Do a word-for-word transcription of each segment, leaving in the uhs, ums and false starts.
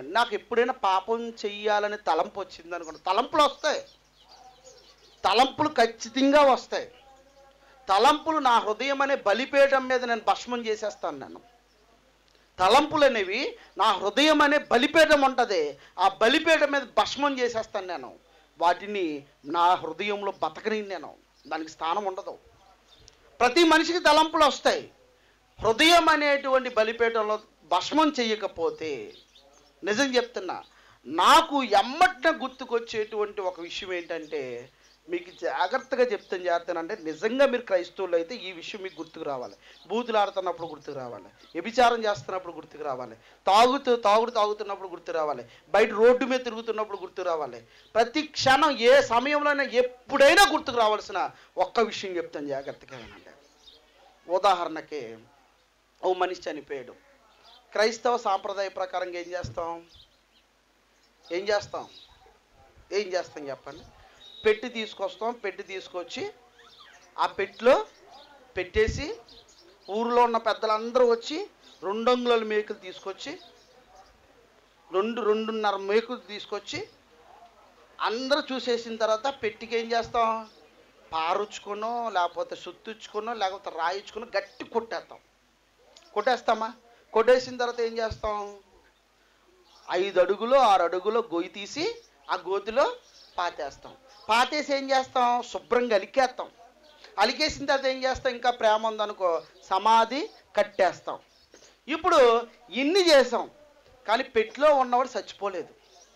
నాకు ఎప్పుడైనా పాపం చెయ్యాలని తలంపు వచ్చింది అనుకోండి, తలంపులు వస్తాయి, తలంపులు ఖచ్చితంగా వస్తాయి. తలంపులు నా హృదయం అనే బలిపీఠం మీద నేను భస్మం చేసేస్తాను. నేను తలంపులు అనేవి నా హృదయం అనే బలిపీఠం ఉంటుంది, ఆ బలిపీఠం మీద భస్మం చేసేస్తాను నేను. వాటిని నా హృదయంలో బతకని నేను, దానికి స్థానం ఉండదు. ప్రతి మనిషికి తలంపులు వస్తాయి. హృదయం అనేటువంటి బలిపీఠంలో భస్మం చెయ్యకపోతే, నిజం చెప్తున్నా, నాకు ఎమ్మటిన గుర్తుకొచ్చేటువంటి ఒక విషయం ఏంటంటే, మీకు జాగ్రత్తగా చెప్తాను జాగ్రత్తనంటే, నిజంగా మీరు క్రైస్తవులు అయితే ఈ విషయం మీకు గుర్తుకు రావాలి. బూతులు ఆడుతున్నప్పుడు గుర్తుకు రావాలి, వ్యభిచారం చేస్తున్నప్పుడు గుర్తుకు రావాలి, తాగుతూ తాగుడు తాగుతున్నప్పుడు గుర్తు రావాలి, బయట రోడ్డు మీద తిరుగుతున్నప్పుడు గుర్తుకు రావాలి. ప్రతి క్షణం ఏ సమయంలోనైనా ఎప్పుడైనా గుర్తుకు రావాల్సిన ఒక్క విషయం చెప్తాను జాగ్రత్తగా వినండి. ఉదాహరణకి ఓ మనిషి చనిపోయాడు. క్రైస్తవ సాంప్రదాయ ప్రకారంగా ఏం చేస్తాం ఏం చేస్తాం ఏం చేస్తాం చెప్పండి? పెట్టి తీసుకొస్తాం. పెట్టి తీసుకొచ్చి ఆ పెట్టిలో పెట్టేసి ఊరిలో ఉన్న పెద్దలందరూ వచ్చి రెండు అంగుళాల మేకులు తీసుకొచ్చి రెండు రెండున్నర మేకులు తీసుకొచ్చి అందరూ చూసేసిన తర్వాత పెట్టికి ఏం చేస్తాం? పారుచ్చుకునో లేకపోతే సుత్తుచ్చుకునో లేకపోతే రాయించుకునో గట్టి కొట్టేస్తాం. కొట్టేస్తామా? కొట్టేసిన తర్వాత ఏం చేస్తాం? ఐదు అడుగులు ఆరు అడుగులో గొయ్యి తీసి ఆ గోతిలో పాతేస్తాం. పాతేసి ఏం చేస్తాం? శుభ్రంగా అలికేస్తాం. అలికేసిన తర్వాత ఏం చేస్తాం? ఇంకా ప్రేమ ఉందనుకో సమాధి కట్టేస్తాం. ఇప్పుడు ఇన్ని చేసాం, కానీ పెట్టిలో ఉన్నవాడు చచ్చిపోలేదు.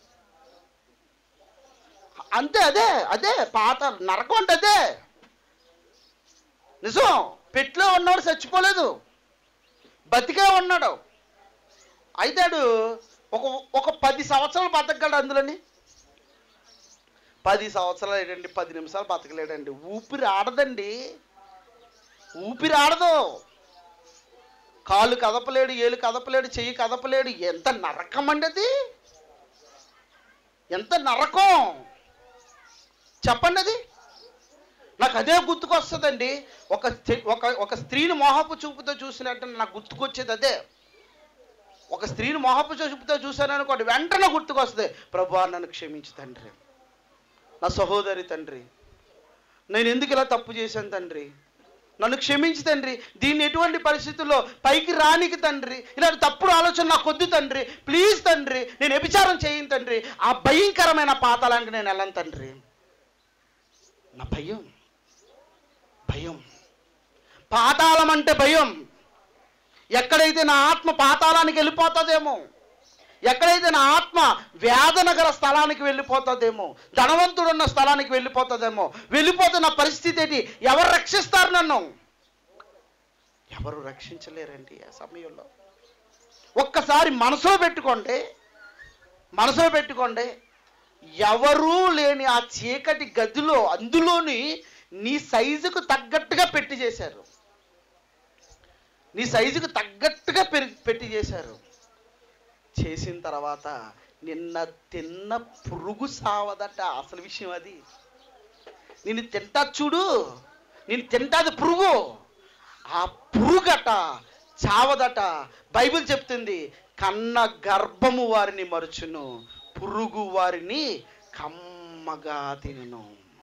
అంతే, అదే అదే పాత నరకం అంటే అదే నిజం. పెట్టిలో ఉన్నవాడు చచ్చిపోలేదు, బతికే ఉన్నాడు. అయితాడు ఒక ఒక పది సంవత్సరాలు బతకగలడు. అందులోని పది సంవత్సరాలు ఏంటండి, పది నిమిషాలు బతకలేడండి. ఊపిరి ఆడదండి, ఊపిరి ఆడదు. కాళ్ళు కదపలేడు, ఏలు కదపలేడు, చెయ్యి కదపలేడు. ఎంత నరకం అండి అది, ఎంత నరకం చెప్పండి. అది నాకు అదే గుర్తుకొస్తుందండి. ఒక ఒక ఒక స్త్రీని మోహపు చూపుతో చూసినట్టు నాకు గుర్తుకొచ్చేది అదే. ఒక స్త్రీని మోహపు చూపుతో చూశాను అనుకోండి, వెంటనే గుర్తుకొస్తుంది, ప్రభువా నన్ను క్షమించు తండ్రి, నా సహోదరి తండ్రి, నేను ఎందుకు ఇలా తప్పు చేశాను తండ్రి, నన్ను క్షమించు తండ్రి, దీన్ని ఎటువంటి పరిస్థితుల్లో పైకి రానికి తండ్రి, ఇలాంటి తప్పుడు ఆలోచన నాకు వద్దు తండ్రి, ప్లీజ్ తండ్రి, నేను వ్యభిచారం చేయను తండ్రి, ఆ భయంకరమైన పాతాళానికి నేను వెళ్ళను తండ్రి. నా భయం భయం పాతాళం అంటే భయం. ఎక్కడైతే నా ఆత్మ పాతాళానికి వెళ్ళిపోతుందేమో, ఎక్కడైతే నా ఆత్మ వేదనగర స్థలానికి వెళ్ళిపోతుందేమో, ధనవంతుడున్న స్థలానికి వెళ్ళిపోతుందేమో, వెళ్ళిపోతే నా పరిస్థితి ఏంటి? ఎవరు రక్షిస్తారు నన్ను? ఎవరు రక్షించలేరండి ఆ సమయంలో. ఒక్కసారి మనసులో పెట్టుకోండి, మనసులో పెట్టుకోండి, ఎవరూ లేని ఆ చీకటి గదిలో అందులోని నీ సైజుకు తగ్గట్టుగా పెట్టి చేశారు, నీ సైజుకు తగ్గట్టుగా పెరిగి పెట్టి చేశారు. చేసిన తర్వాత నిన్న తిన్న పురుగు సావదట. అసలు విషయం అది. నిన్ను తింటా చూడు, నేను తింటాది పురుగు, ఆ పురుగట చావదట. బైబిల్ చెప్తుంది, కన్న గర్భము వారిని మరుచును, పురుగు వారిని కమ్మగా తినును.